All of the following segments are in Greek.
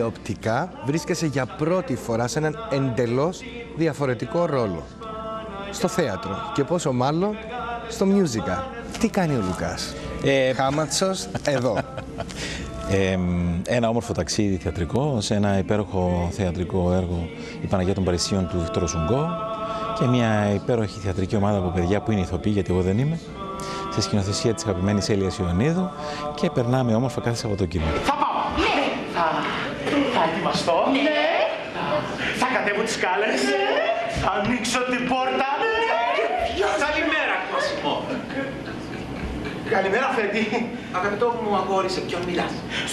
τηλεοπτικά βρίσκεσαι για πρώτη φορά σε έναν εντελώς διαφορετικό ρόλο. Στο θέατρο και πόσο μάλλον στο musical. Τι κάνει ο Λουκάς? Χάματσος εδώ. Ένα όμορφο ταξίδι θεατρικό σε ένα υπέροχο θεατρικό έργο, η Παναγία των Παρισίων του Βίκτορο Σουγκό, και μια υπέροχη θεατρική ομάδα από παιδιά που είναι ηθοποιοί, γιατί εγώ δεν είμαι, σε σκηνοθεσία της αγαπημένης Έλειας Ιωαννίδου, και περνάμε όμορφα κάθε Σαββατοκύριακο. Θα πάω! Ναι! Θα ετοιμαστώ! Ναι! Θα κατέβω τις σκάλες! Θα ανοίξω την πόρτα! Καλημέρα, Κώσιμο! Καλημέρα, Φέτη! Αγαπητό μου αγόρι, σε ποιον μιλάς?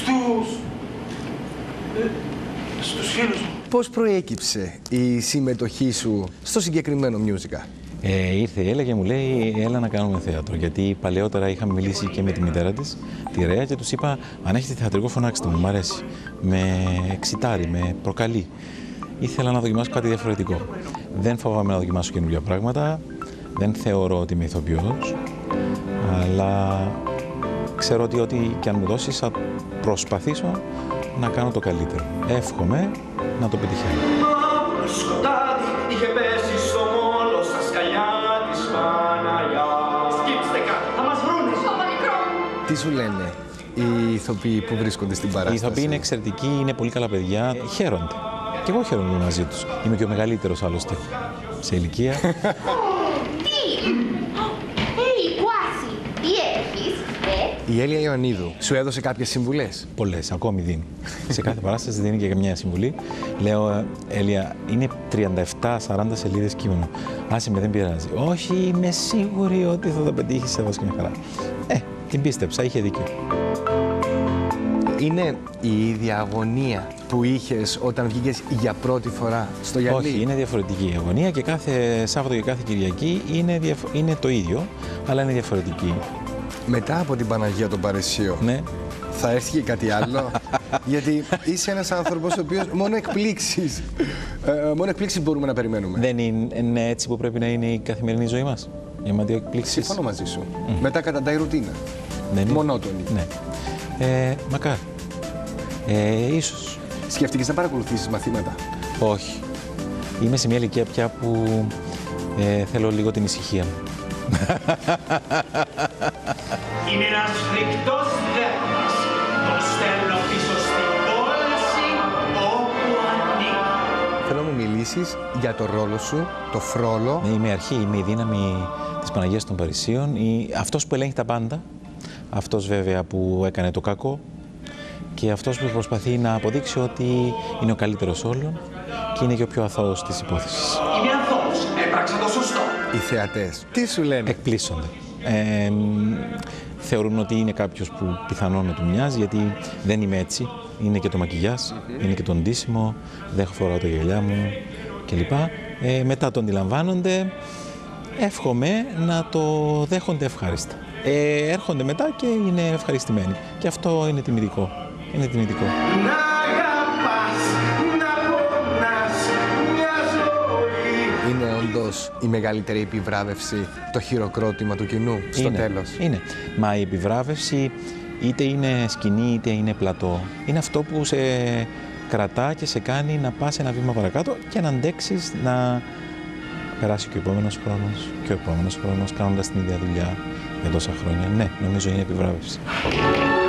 Στους φίλους μου. Πώς προέκυψε η συμμετοχή σου στο συγκεκριμένο musical? Ήρθε η Έλα και μου λέει, έλα να κάνουμε θέατρο, γιατί παλαιότερα είχαμε μιλήσει και με τη μητέρα της, τη Ρέα, και τους είπα, αν έχετε θεατρικό φωνάξτε μου, μ' αρέσει, με εξητάρει, με προκαλεί. Ήθελα να δοκιμάσω κάτι διαφορετικό. Δεν φοβάμαι να δοκιμάσω καινούργια πράγματα, δεν θεωρώ ότι είμαι ηθοποιός, αλλά ξέρω ότι ό,τι και αν μου δώσεις θα προσπαθήσω να κάνω το καλύτερο. Εύχομαι να το πετυχαίνω. Σκοτάδι είχε πέσει στο μόλο στα σκαλιά της Παναγιάς. Σκύψτε κάτω, θα μας βρούνε. Σώμα μικρό. Τι σου λένε οι ηθοποιοί που βρίσκονται στην παράσταση? Οι ηθοποιοί είναι εξαιρετικοί, είναι πολύ καλά παιδιά, χαίρονται. Και εγώ χαίρομαι μαζί τους. Είμαι και ο μεγαλύτερος άλλωστε σε ηλικία. Η Έλεια Ιωαννίδου σου έδωσε κάποιες συμβουλές? Πολλές, ακόμη δίνει. Σε κάθε παράσταση δίνει και μια συμβουλή. Λέω, Έλεια, είναι 37-40 σελίδες κείμενο. Άσε με, δεν πειράζει. Όχι, είμαι σίγουρη ότι θα τα πετύχεις, έδωσε και μια χαρά. Την πίστεψα, είχε δίκιο. Είναι η ίδια αγωνία που είχες όταν βγήκες για πρώτη φορά στο γυαλί? Όχι, είναι διαφορετική η αγωνία και κάθε Σάββατο και κάθε Κυριακή είναι το ίδιο, αλλά είναι διαφορετική. Μετά από την Παναγία των Παρισίων, ναι, θα έρθει και κάτι άλλο? Γιατί είσαι ένας άνθρωπος ο οποίος μόνο εκπλήξεις μπορούμε να περιμένουμε. Δεν είναι έτσι που πρέπει να είναι η καθημερινή ζωή μας? Γεμάτη εκπλήξεις. Συμφωνώ μαζί σου. Μετά καταντάει ρουτίνα. Μονότονη. Ναι. Μακάρι. Ίσως. Σκέφτηκες να παρακολουθήσεις μαθήματα? Όχι. Είμαι σε μια ηλικία πια που θέλω λίγο την ησυχία μου. Είναι ένας φρικτός δέρμας. Τον στέλνω πίσω στην κόλαση όπου ανήκει. Θέλω να μου μιλήσεις για το ρόλο σου, το φρόλο. Ναι, είμαι η αρχή, είμαι η δύναμη της Παναγίας των Παρισίων. Αυτός που ελέγχει τα πάντα. Αυτός βέβαια που έκανε το κακό. Και αυτός που προσπαθεί να αποδείξει ότι είναι ο καλύτερος όλων και είναι και ο πιο αθώος της υπόθεσης. Είμαι αθώος. Έπραξα το σωστό. Οι θεατές τι σου λένε? Εκπλήσονται. Θεωρούν ότι είναι κάποιος που πιθανόν να του μοιάζει, γιατί δεν είμαι έτσι. Είναι και το μακιγιάζ, είναι και το ντύσιμο, δεν φοράω τα γυαλιά μου κλπ. Μετά το αντιλαμβάνονται. Εύχομαι να το δέχονται ευχάριστα. Έρχονται μετά και είναι ευχαριστημένοι. Και αυτό είναι τιμητικό. Είναι τιμητικό. Να αγαπάς, να πονάς, μια ζωή. Είναι όντως η μεγαλύτερη επιβράβευση το χειροκρότημα του κοινού στο τέλος? Είναι. Μα η επιβράβευση είτε είναι σκηνή είτε είναι πλατό. Είναι αυτό που σε κρατά και σε κάνει να πας ένα βήμα παρακάτω και να αντέξεις να περάσει και ο επόμενος χρόνος και ο επόμενος χρόνος κάνοντας την ίδια δουλειά για τόσα χρόνια. Ναι, νομίζω είναι επιβράβευση.